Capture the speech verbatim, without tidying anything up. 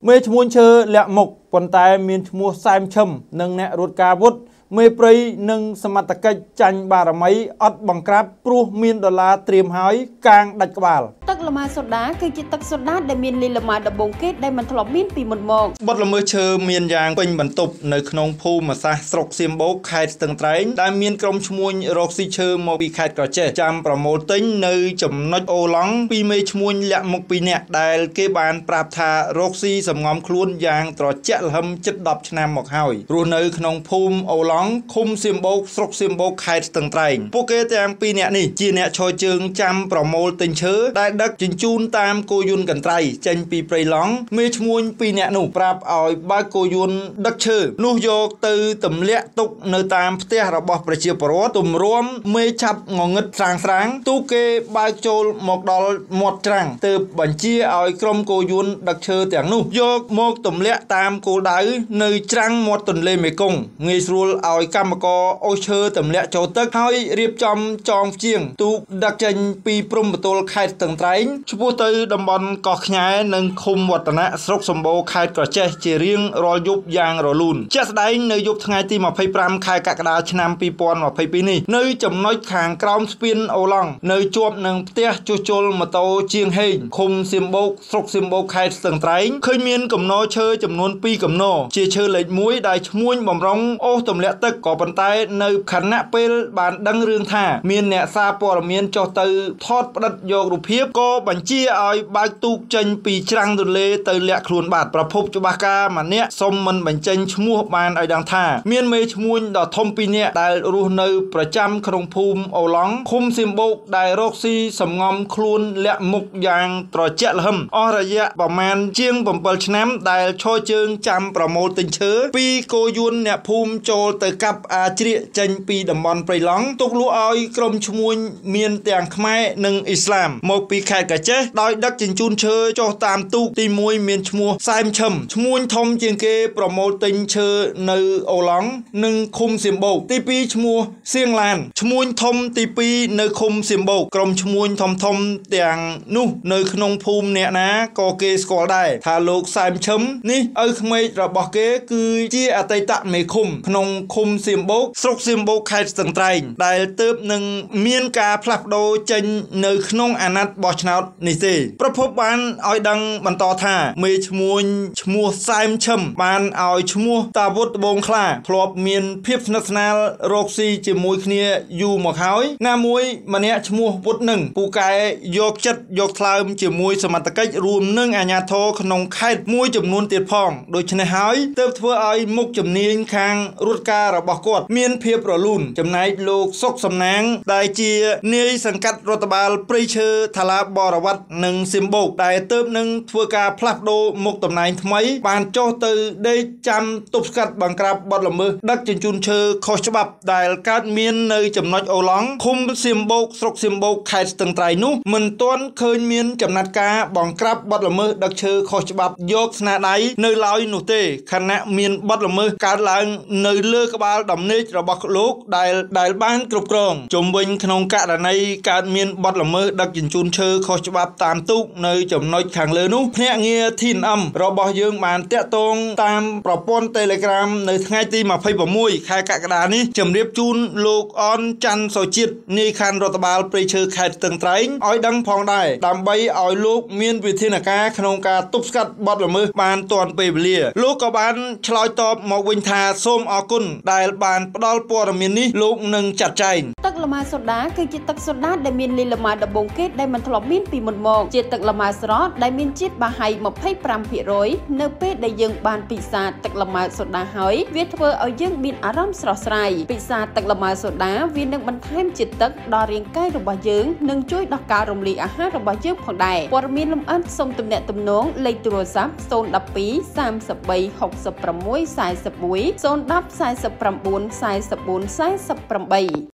មេឈ្មោះឈើលាក់មុខប៉ុន្តែមានឈ្មោះសែមឈឹមនិងអ្នករត់ការវុធមេព្រៃនិងសមត្ថកិច្ចចាញ់បារមីអត់បង្ក្រាបព្រោះមានដុល្លារត្រៀមហើយកាងដាច់ក្បាលទឹកលម៉ាសូដាគឺជាទឹកសូដាដែលមានលីលម៉ាដំបងគេដែលមិនធ្លាប់មានពីមុនមកបទល្មើសឈើមានយ៉ាងពេញបន្ទប់នៅក្នុងភូមិសាស្ត្រស្រុកសៀមបូកខេត្តស្ទឹងត្រែងដែលមានក្រុមឈ្មួញរកស៊ីឈើមកពីខេត្តក្រចេះចាំប្រមូលទិញនៅចំណុចអូឡង់ពីមេឈ្មួញលាក់មុខពីរនាក់ដែលគេបានប្រាប់ថារកស៊ីសំងំខ្លួនយ៉ាងត្រជាក់ល្ហឹមជិតដប់ឆ្នាំមកហើយរស់នៅក្នុងភូមិអូឡង់ឃុំសៀមបូកស្រុកសៀមបូកខេត្តស្ទឹងត្រែងពួកគេទាំងពីរនាក់នេះជាអ្នកឈរជើងចាំប្រមូលទិញឈើដែលដឹកជញ្ជូនតាមគោយន្តកន្ត្រៃចេញពីព្រៃឡង់មេឈ្មួញពីរនាក់នោះប្រាប់ឲ្យបើកគោយន្តដឹកឈើនោះយកទៅទម្លាក់ទុកនៅតាមផ្ទះរបស់ប្រជាពលរដ្ឋទម្រាំមេឆាប់ងងឹតស្រាងស្រាងទូគេបើកចូលមកដល់មាត់ច្រាំងទើបបញ្ជាឲ្យក្រុមគោយន្តដឹកឈើទាំងនោះយកមកទម្លាក់តាមគោលដៅនៅច្រាំងមាត់ទន្លេមេគង្គងាយស្រួលឲ្យកម្មករអូសឈើទម្លាក់ចូលទឹកហើយរៀបចំចងជាងទូកដឹកចេញពីព្រំប្រទល់ខេត្តស្ទឹងត្រែងឆ្ពោះទៅតំបន់កោះខ្ញែនិងឃុំវឌ្ឍនៈស្រុកសម្បូរខេត្តក្រចេះជារៀងរាល់យប់យ៉ាងរលូនជាក់ស្ដែងនៅយប់ថ្ងៃទីម្ភៃប្រាំខែកក្កដាឆ្នាំពីរពាន់ម្ភៃពីរនេះនៅចំណុចខាងក្រោមស្ពានអូឡង់នៅជាប់នឹងផ្ទះជួសជុលម៉ូតូជាងហេងឃុំសៀមបូកស្រុកសៀមបូកខេត្តស្ទឹងត្រែងឃើញមានកំណរឈើចំនួនពីរកំណរជាឈើលេខមួយដែលឈ្មួញបំរុងអូសទម្លាក់ទឹកក៏ប៉ុន្តែនៅខណៈពេលបានដឹងរឿងថាមានអ្នកសារព័ត៌មានចុះទៅថតផ្តិតយករូបភាពក៏បញ្ជាឲ្យបើកទូកចេញពីច្រាំងទន្លេទៅលាក់ខ្លួនបាត់ប្រភពច្បាស់ការម្នាក់សុំមិនបញ្ចេញឈ្មោះបានឲ្យដឹងថាមានមេឈ្មួញដ៏ធំពីរនាក់ដែលរស់នៅប្រចាំក្នុងភូមិអូឡង់ឃុំសៀមបូកដែលរកស៊ីសំងំខ្លួនលាក់មុខយ៉ាងត្រជាក់ល្ហឹមអស់រយៈប្រមាណជាងbảyឆ្នាំដែលឈរជើងចាំប្រមូលទិញឈើពីគោយន្តអ្នកភូមិចូលទៅកាប់អាជ្រៀកចេញពីតំបន់ព្រៃឡង់ទុកលក់ឲ្យក្រុមឈ្មួញមានទាំងខ្មែរនិងអ៊ីស្លាមមកពីខេត្តកាចេះដោយដឹកជញ្ជូនឈើចុះតាមទូកទីមួយមានឈ្មោះសែមឈឹមឈ្មួញធំជាងគេប្រមូលទិញឈើនៅអូឡង់និងឃុំសៀមបូកទីពីរឈ្មោះសៀងឡានឈ្មួញធំទីពីរនៅឃុំសៀមបូកក្រុមឈ្មួញធំធំទាំងនោះនៅក្នុងភូមិអ្នកណាក៏គេស្គាល់ដែរថាលោកសែមឈឹមនេះឪក្មេករបស់គេគឺជាអតីតមេឃុំក្នុងឃុំសៀមបូកស្រុកសៀមបូកខេត្តស្ទឹងត្រែងដែលទើបនឹងមានការផ្លាស់ប្ដូរចេញនៅក្នុងអាណត្តិបោះឆ្នោតនេះទេប្រភពបានឲ្យដឹងបន្តថាមេឈ្មួញឈ្មោះសែមឈឹមបានឲ្យឈ្មោះតាវុធត្បូងខ្លាធ្លាប់មានភាពស្និទ្ធស្នាលរកស៊ីជាមួយគ្នាយូរមកហើយណាមួយម្នាក់ឈ្មោះវុធនឹងពូកែយកចិត្តយកថ្លើមជាមួយសមត្ថកិច្ចរួមនឹងអាជ្ញាធរក្នុងខេត្តមួយចំនួនទៀតផងដូច្នេះហើយទើបធ្វើឲ្យមុខជំនាញខាងរត់ការរបស់គាត់មានភាពរលូនចំណែកលោកសុកសំណាងដែលជានាយសង្កាត់រដ្ឋបាលព្រៃឈើថាឡាបរវត្តនិងសៀមបូកដែលទើបនឹងធ្វើការផ្លាស់ប្ដូរមុខតំណែងថ្មីបានចុះទៅដេកចាំទប់ស្កាត់បង្ក្រាបបទល្មើសដឹកជញ្ជូនឈើខុសច្បាប់ដែលកើតមាននៅចំណុចអូឡង់ឃុំសៀមបូកស្រុកសៀមបូកខេត្តស្ទឹងត្រែងនោះមិនទាន់ឃើញមានចំណាត់ការបង្ក្រាបបទល្មើសដឹកឈើខុសច្បាប់យកស្នាដៃនៅឡើយនោះទេខណៈមានបទល្មើសកើតឡើងនៅលើក្បាលដំណេករបស់លោកដែលដែលបានគ្រប់គ្រងជុំវិញក្នុងករណីកើតមានបទល្មើសដឹកជញ្ជូនឈើខុសច្បាប់តាមទូកនៅចំណុចខាងលើនោះភ្នាក់ងារ ធី អឹម របស់យើងបានតាក់ទងតាមប្រព័ន្ធ Telegram នៅថ្ងៃទីម្ភៃ៦ខែកក្កដានេះជម្រាបជូនលោកអនច័ន្ទសុជាតិនាយខណ្ឌរដ្ឋបាលព្រៃឈើខេត្តស្ទឹងត្រែងឲ្យដឹងផងដែរដើម្បីឲ្យលោកមានវិធានការក្នុងការទប់ស្កាត់បទល្មើសបានទាន់ពេលវេលាលោកក៏បានឆ្លើយតបមកវិញថាសូមអរគុណដែលបានផ្ដល់ព័ត៌មាននេះលោកនឹងចាត់ចែងទឹកលម៉ាសូដាគឺជាទឹកសូដាដែលមានលីលម៉ាដំបងគេដែលមិនធ្លាប់មានពីមុនមកជាទឹកលម៉ាស្រស់ដែលមានជាតិបាហៃម្ភៃប្រាំភាគរយ នៅពេលដែលយើងបានពិសាទឹកលម៉ាសូដាហើយវាធ្វើឲ្យយើងមានអារម្មណ៍ស្រស់ស្រាយពិសាទឹកលម៉ាសូដាវានឹងបន្ថែមជាតិទឹកដល់រាងកាយរបស់យើងនិងជួយដល់ការរំលាយអាហាររបស់យើងផងដែរព័ត៌មានលម្អិតសូមទំនាក់ទំនងលេខទូរស័ព្ទ ศูนย์ หนึ่ง สอง สาม สาม หก หก หก หนึ่ง สี่ หนึ่ง ศูนย์ หนึ่ง สี่ 9 สี่ 9 สี่ 8